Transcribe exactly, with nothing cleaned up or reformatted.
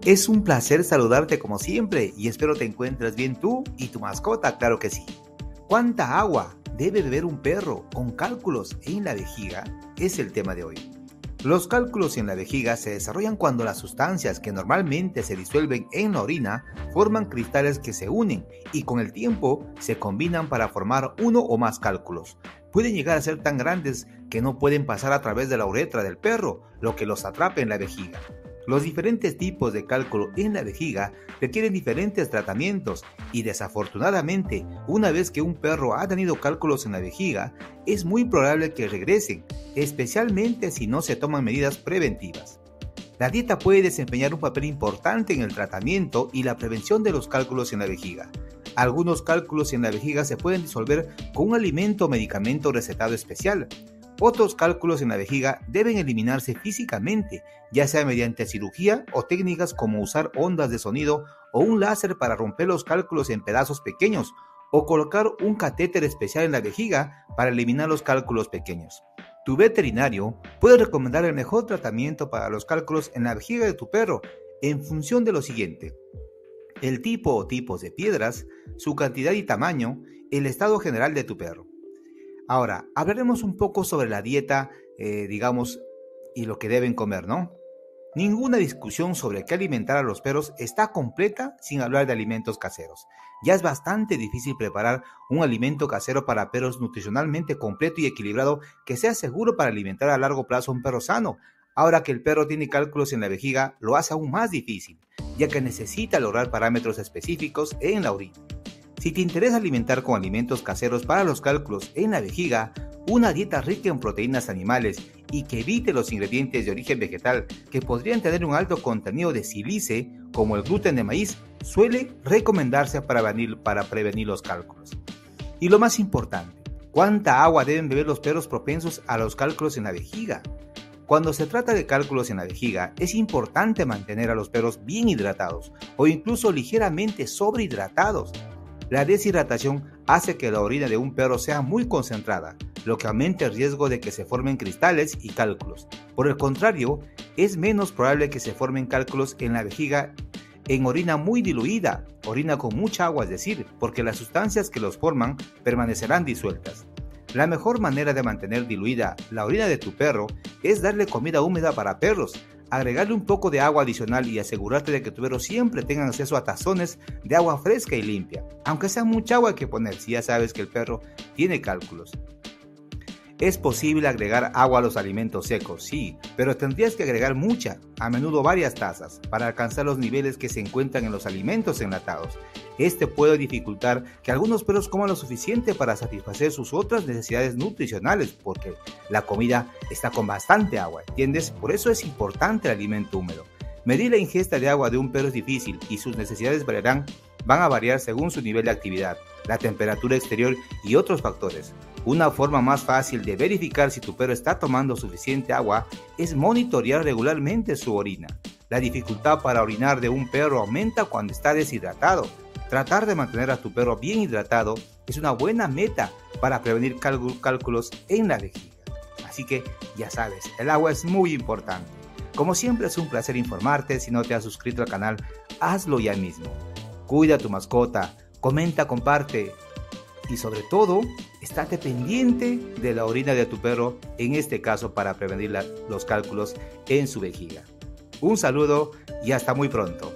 Es un placer saludarte como siempre y espero te encuentres bien tú y tu mascota, claro que sí. ¿Cuánta agua debe beber un perro con cálculos en la vejiga? Es el tema de hoy. Los cálculos en la vejiga se desarrollan cuando las sustancias que normalmente se disuelven en la orina forman cristales que se unen y con el tiempo se combinan para formar uno o más cálculos. Pueden llegar a ser tan grandes que no pueden pasar a través de la uretra del perro, lo que los atrapa en la vejiga. Los diferentes tipos de cálculo en la vejiga requieren diferentes tratamientos y desafortunadamente, una vez que un perro ha tenido cálculos en la vejiga, es muy probable que regresen, especialmente si no se toman medidas preventivas. La dieta puede desempeñar un papel importante en el tratamiento y la prevención de los cálculos en la vejiga. Algunos cálculos en la vejiga se pueden disolver con un alimento o medicamento recetado especial. Otros cálculos en la vejiga deben eliminarse físicamente, ya sea mediante cirugía o técnicas como usar ondas de sonido o un láser para romper los cálculos en pedazos pequeños o colocar un catéter especial en la vejiga para eliminar los cálculos pequeños. Tu veterinario puede recomendar el mejor tratamiento para los cálculos en la vejiga de tu perro en función de lo siguiente: el tipo o tipos de piedras, su cantidad y tamaño, el estado general de tu perro. Ahora, hablaremos un poco sobre la dieta, eh, digamos, y lo que deben comer, ¿no? Ninguna discusión sobre qué alimentar a los perros está completa sin hablar de alimentos caseros. Ya es bastante difícil preparar un alimento casero para perros nutricionalmente completo y equilibrado que sea seguro para alimentar a largo plazo a un perro sano. Ahora que el perro tiene cálculos en la vejiga, lo hace aún más difícil, ya que necesita lograr parámetros específicos en la orina. Si te interesa alimentar con alimentos caseros para los cálculos en la vejiga, una dieta rica en proteínas animales y que evite los ingredientes de origen vegetal que podrían tener un alto contenido de sílice, como el gluten de maíz, suele recomendarse para prevenir, para prevenir los cálculos. Y lo más importante, ¿cuánta agua deben beber los perros propensos a los cálculos en la vejiga? Cuando se trata de cálculos en la vejiga, es importante mantener a los perros bien hidratados o incluso ligeramente sobrehidratados. La deshidratación hace que la orina de un perro sea muy concentrada, lo que aumenta el riesgo de que se formen cristales y cálculos. Por el contrario, es menos probable que se formen cálculos en la vejiga en orina muy diluida, orina con mucha agua, es decir, porque las sustancias que los forman permanecerán disueltas. La mejor manera de mantener diluida la orina de tu perro es darle comida húmeda para perros, agregarle un poco de agua adicional y asegurarte de que tu perro siempre tenga acceso a tazones de agua fresca y limpia. Aunque sea mucha agua hay que poner si ya sabes que el perro tiene cálculos. Es posible agregar agua a los alimentos secos, sí, pero tendrías que agregar mucha, a menudo varias tazas, para alcanzar los niveles que se encuentran en los alimentos enlatados. Este puede dificultar que algunos perros coman lo suficiente para satisfacer sus otras necesidades nutricionales, porque la comida está con bastante agua, ¿entiendes? Por eso es importante el alimento húmedo. Medir la ingesta de agua de un perro es difícil y sus necesidades variarán, van a variar según su nivel de actividad, la temperatura exterior y otros factores. Una forma más fácil de verificar si tu perro está tomando suficiente agua es monitorear regularmente su orina. La dificultad para orinar de un perro aumenta cuando está deshidratado. Tratar de mantener a tu perro bien hidratado es una buena meta para prevenir cálculos en la vejiga. Así que ya sabes, el agua es muy importante. Como siempre es un placer informarte. Si no te has suscrito al canal, hazlo ya mismo. Cuida a tu mascota, comenta, comparte y sobre todo, estate pendiente de la orina de tu perro, en este caso para prevenir la, los cálculos en su vejiga. Un saludo y hasta muy pronto.